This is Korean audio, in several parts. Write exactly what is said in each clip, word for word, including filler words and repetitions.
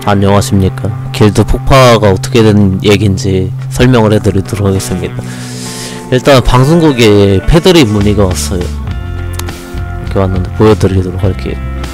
안녕하십니까. 길드 폭파가 어떻게 된 얘긴지 설명을 해드리도록 하겠습니다. 일단 방송국에 패드립 문의가 왔어요. 이렇게 왔는데 보여드리도록 할게요.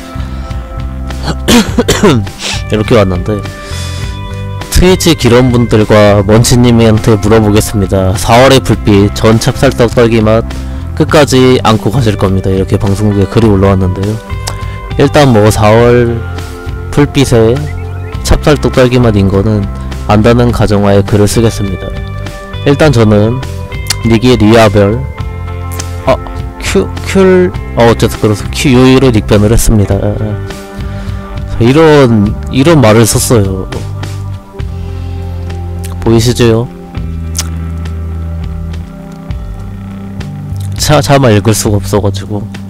이렇게 왔는데, 트위치 기런분들과 먼치님한테 물어보겠습니다. 사월의 불빛 전 찹쌀떡 떨기맛 끝까지 안고 가실 겁니다. 이렇게 방송국에 글이 올라왔는데요. 일단 뭐 사월 불빛에 찹쌀떡 딸기맛인 거는 안다는 가정하에 글을 쓰겠습니다. 일단 저는 닉이 리아별 아 큐 큐 어 어쨌든 그래서 큐유이로 닉변을 했습니다. 이런 이런 말을 썼어요. 보이시죠? 차 차마 읽을 수가 없어가지고.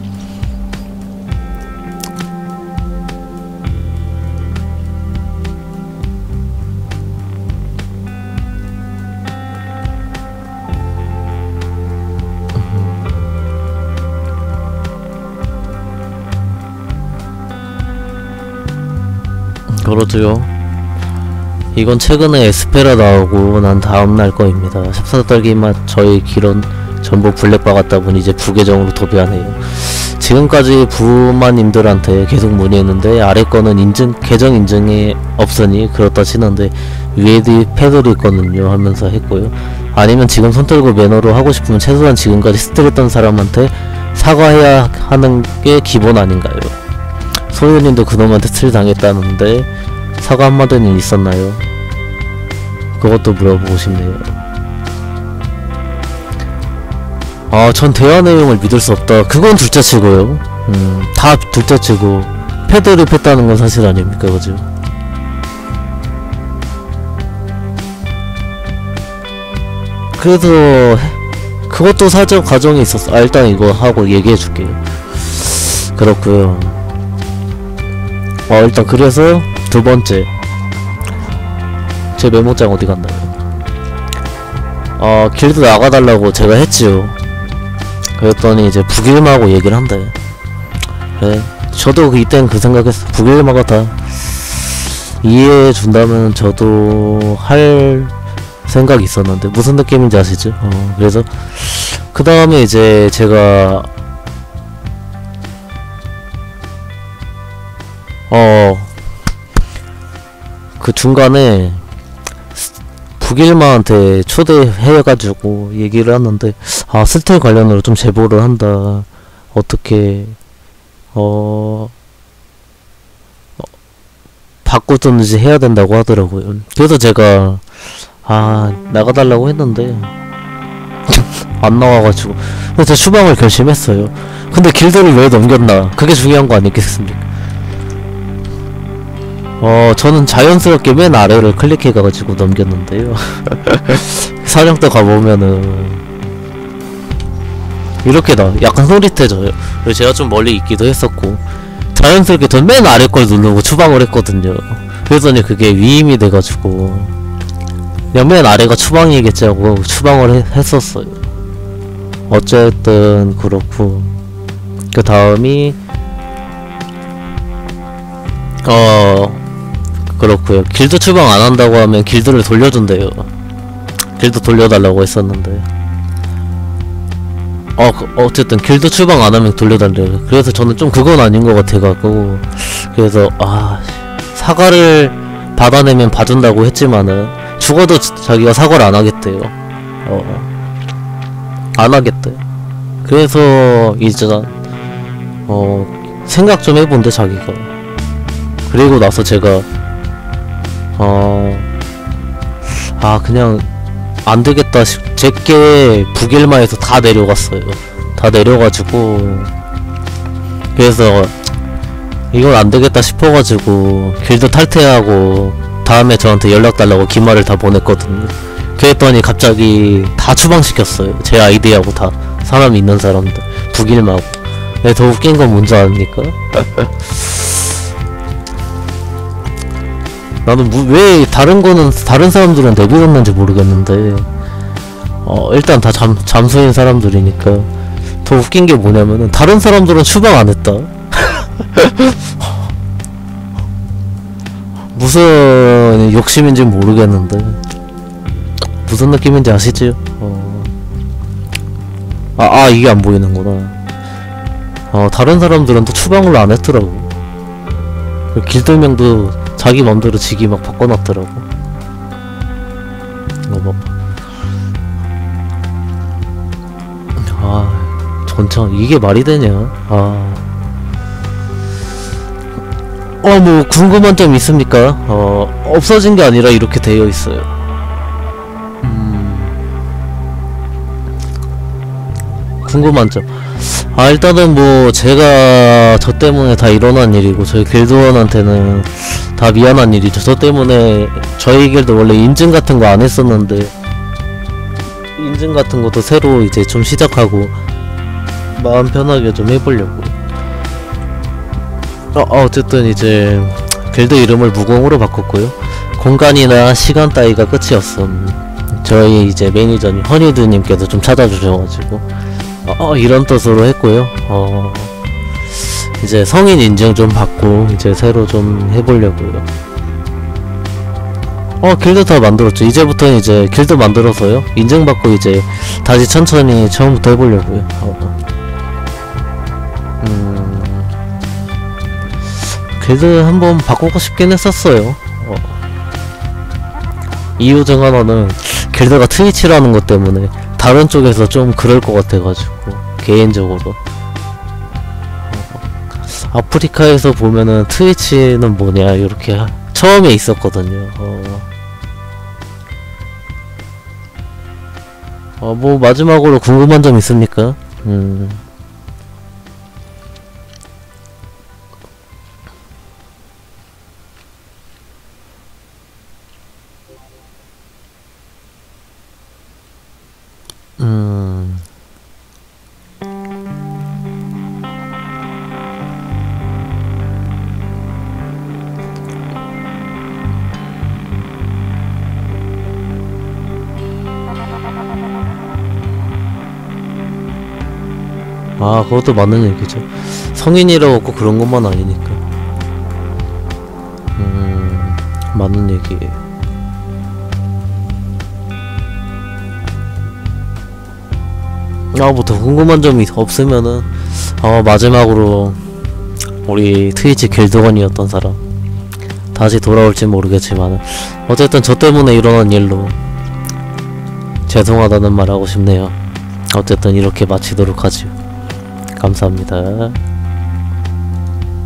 그러죠. 이건 최근에 에스페라 나오고 난 다음날 거입니다. 찹쌀떡딸기맛 저희 기런 전부 블랙바 같다 보니 이제 부계정으로 도배하네요. 지금까지 부마님들한테 계속 문의했는데 아래 거는 인증 계정 인증이 없으니 그렇다 치는데 위에도 패드도 있거든요 하면서 했고요. 아니면 지금 손들고 매너로 하고 싶으면 최소한 지금까지 스트레했던 사람한테 사과해야 하는 게 기본 아닌가요? 소유님도 그놈한테 스틸 당했다는데 사과 한마디는 있었나요? 그것도 물어보고 싶네요. 아, 전 대화 내용을 믿을 수 없다. 그건 둘째치고요. 음, 다 둘째치고 패드립 했다는 건 사실 아닙니까, 그죠? 그래서 그것도 사적 과정이 있었어. 아, 일단 이거 하고 얘기해줄게요. 그렇고요. 어, 일단 그래서 두 번째, 제 메모장 어디 갔나요? 어, 길드 나가달라고 제가 했지요. 그랬더니 이제 북일마하고 얘기를 한대. 그래, 저도 이땐 그 생각했어. 북일마가 다 이해해준다면 저도 할 생각이 있었는데 무슨 느낌인지 아시죠? 어, 그래서 그 다음에 이제 제가 어, 그 중간에 북일마한테 초대해가지고 얘기를 하는데, 아, 스틸 관련으로 좀 제보를 한다. 어떻게, 어, 어 바꾸든지 해야 된다고 하더라고요. 그래서 제가, 아, 나가달라고 했는데, 안 나와가지고. 그래서 추방을 결심했어요. 근데 길드를 왜 넘겼나? 그게 중요한 거 아니겠습니까? 어, 저는 자연스럽게 맨 아래를 클릭해가지고 넘겼는데요. 사령대 가보면은 이렇게 나 약간 흐릿해져요. 그래서 제가 좀 멀리 있기도 했었고 자연스럽게 전 맨 아래 걸 누르고 추방을 했거든요. 그랬더니 그게 위임이 돼가지고 그냥 맨 아래가 추방이겠지 하고 추방을 해, 했었어요. 어쨌든 그렇고 그 다음이 어 그렇고요. 길드 추방 안 한다고 하면 길드를 돌려준대요. 길드 돌려달라고 했었는데 어 그, 어쨌든 길드 추방 안 하면 돌려달래요. 그래서 저는 좀 그건 아닌 것 같아가지고 그래서 아 사과를 받아내면 봐준다고 했지만은 죽어도 자기가 사과를 안 하겠대요. 어, 안 하겠대. 그래서 이제 어 생각 좀 해본대 자기가. 그리고 나서 제가 어... 아 그냥 안되겠다 싶... 제게 북일마에서 다 내려갔어요. 다 내려가지고 그래서 이건 안되겠다 싶어가지고 길드 탈퇴하고 다음에 저한테 연락 달라고 기말을 다 보냈거든요. 그랬더니 갑자기 다 추방시켰어요. 제 아이디하고 다 사람 있는 사람들 북일마하고. 근데 더 웃긴 건 뭔지 아닙니까? 나는 무, 왜 다른 거는 다른 사람들은 내버렸는지 모르겠는데 어 일단 다 잠, 잠수인 사람들이니까. 더 웃긴 게 뭐냐면은 다른 사람들은 추방 안 했다. 무슨 욕심인지 모르겠는데 무슨 느낌인지 아시죠? 어... 아, 아 이게 안 보이는구나. 어 다른 사람들은 또 추방을 안 했더라고. 길들명도 자기 맘대로 지기 막 바꿔놨더라고. 어머. 아 전참 이게 말이 되냐. 아. 어 뭐 궁금한 점 있습니까? 어 없어진 게 아니라 이렇게 되어 있어요. 음... 궁금한 점. 아 일단은 뭐 제가 저 때문에 다 일어난 일이고 저희 길드원한테는 다 미안한 일이죠. 저 때문에 저희 길드 원래 인증 같은 거 안 했었는데 인증 같은 것도 새로 이제 좀 시작하고 마음 편하게 좀 해보려고. 어, 어쨌든 이제 길드 이름을 무공으로 바꿨고요. 공간이나 시간 따위가 끝이었음. 저희 이제 매니저님 허니드님께서 좀 찾아주셔가지고 어, 어 이런 뜻으로 했고요. 어 이제 성인 인증 좀 받고 이제 새로 좀 해보려고요. 어 길드 다 만들었죠. 이제부터는 이제 길드 만들어서요 인증받고 이제 다시 천천히 처음부터 해보려고요. 어. 음 길드 한번 바꾸고 싶긴 했었어요. 어. 이유 중 하나는 길드가 트위치라는 것 때문에 다른 쪽에서 좀 그럴 것 같아가지고 개인적으로. 어. 아프리카에서 보면은 트위치는 뭐냐 이렇게 처음에 있었거든요. 어. 어, 뭐 마지막으로 궁금한 점 있습니까? 음. 음. 아 그것도 맞는 얘기죠. 성인이라고 꼭 그런 것만 아니니까. 음 맞는 얘기예요. 아, 뭐 더 궁금한 점이 없으면은 어 마지막으로 우리 트위치 길드원이었던 사람 다시 돌아올지 모르겠지만 어쨌든 저 때문에 일어난 일로 죄송하다는 말 하고 싶네요. 어쨌든 이렇게 마치도록 하지요. 감사합니다.